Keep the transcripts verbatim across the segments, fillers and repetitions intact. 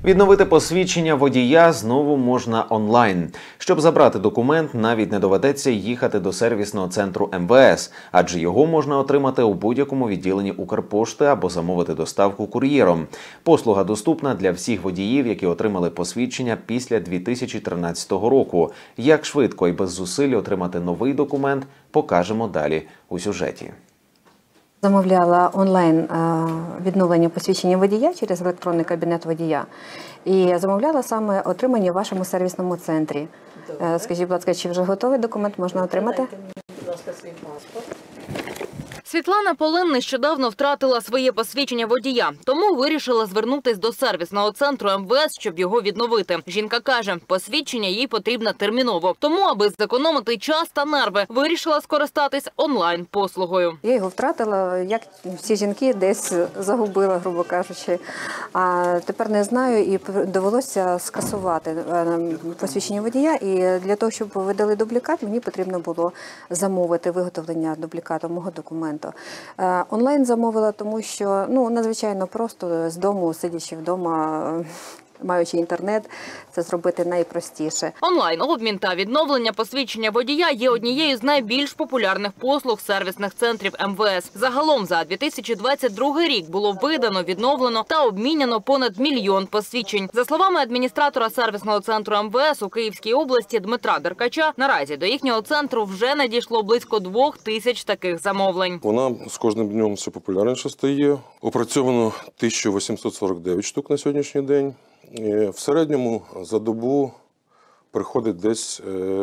Відновити посвідчення водія знову можна онлайн. Щоб забрати документ, навіть не доведеться їхати до сервісного центру ем ве ес, адже його можна отримати у будь-якому відділенні Укрпошти або замовити доставку кур'єром. Послуга доступна для всіх водіїв, які отримали посвідчення після дві тисячі тринадцятого року. Як швидко і без зусиль отримати новий документ, покажемо далі у сюжеті. Замовляла онлайн відновлення посвідчення водія через електронний кабінет водія і замовляла саме отримання в вашому сервісному центрі. Добре. Скажіть, будь ласка, чи вже готовий документ можна отримати? Дайте мені, будь ласка, свій паспорт. Світлана Полин нещодавно втратила своє посвідчення водія, тому вирішила звернутись до сервісного центру ем ве ес, щоб його відновити. Жінка каже, посвідчення їй потрібно терміново. Тому, аби зекономити час та нерви, вирішила скористатись онлайн-послугою. Я його втратила, як всі жінки, десь загубила, грубо кажучи. А тепер не знаю і довелося скасувати посвідчення водія. І для того, щоб видали дублікат, мені потрібно було замовити виготовлення дублікату мого документу. Онлайн замовила, тому що ну надзвичайно просто з дому, сидячи вдома, маючи інтернет, це зробити найпростіше. Онлайн-обмін та відновлення посвідчення водія є однією з найбільш популярних послуг сервісних центрів ем ве ес. Загалом за дві тисячі двадцять другий рік було видано, відновлено та обміняно понад мільйон посвідчень. За словами адміністратора сервісного центру ем ве ес у Київській області Дмитра Деркача, наразі до їхнього центру вже надійшло близько двох тисяч таких замовлень. Вона з кожним днем все популярніше стає. Опрацьовано тисяча вісімсот сорок дев'ять штук на сьогоднішній день. В середньому за добу приходить десь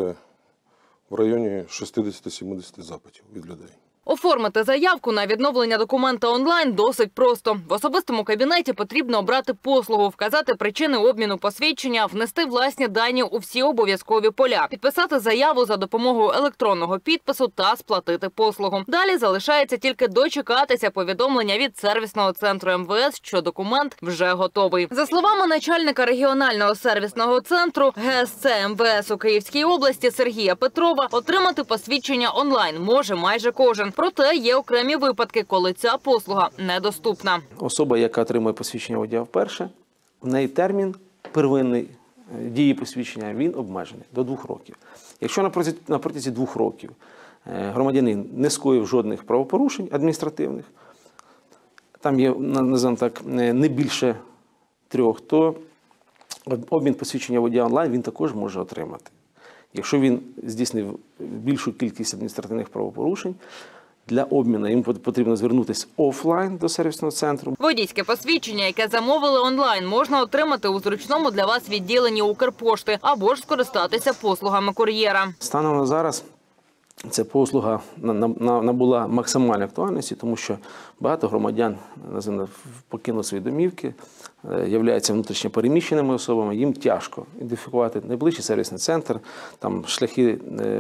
в районі шістдесят-сімдесят запитів від людей. Оформити заявку на відновлення документа онлайн досить просто. В особистому кабінеті потрібно обрати послугу, вказати причини обміну посвідчення, внести власні дані у всі обов'язкові поля, підписати заяву за допомогою електронного підпису та сплатити послугу. Далі залишається тільки дочекатися повідомлення від сервісного центру ем ве ес, що документ вже готовий. За словами начальника регіонального сервісного центру ге ес це ем ве ес у Київській області Сергія Петрова, отримати посвідчення онлайн може майже кожен. Проте є окремі випадки, коли ця послуга недоступна. Особа, яка отримує посвідчення водія вперше, в неї термін первинної дії посвідчення, він обмежений до двох років. Якщо на протязі, на протязі двох років громадянин не скоїв жодних правопорушень адміністративних, там є, називаємо так, не більше трьох, то обмін посвідчення водія онлайн він також може отримати. Якщо він здійснив більшу кількість адміністративних правопорушень, для обміну їм потрібно звернутися офлайн до сервісного центру. Водійське посвідчення, яке замовили онлайн, можна отримати у зручному для вас відділенні Укрпошти або ж скористатися послугами кур'єра. Станом на зараз ця послуга набула максимальної актуальності, тому що багато громадян покинули свої домівки, являються внутрішньо переміщеними особами, їм тяжко ідентифікувати найближчий сервісний центр, там шляхи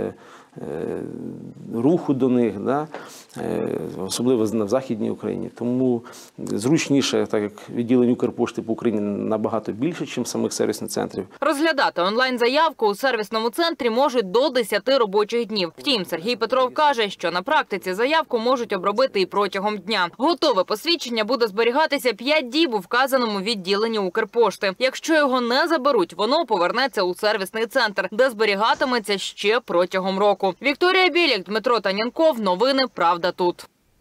руху до них, да? Особливо в Західній Україні. Тому зручніше, так як відділень Укрпошти по Україні набагато більше, ніж самих сервісних центрів. Розглядати онлайн-заявку у сервісному центрі можуть до десяти робочих днів. Втім, Сергій Петров каже, що на практиці заявку можуть обробити і протягом дня. Готове посвідчення буде зберігатися п'ять діб у вказаному відділенні Укрпошти. Якщо його не заберуть, воно повернеться у сервісний центр, де зберігатиметься ще протягом року. Вікторія Білік, Дмитро Танянков. Новини «Правда тут».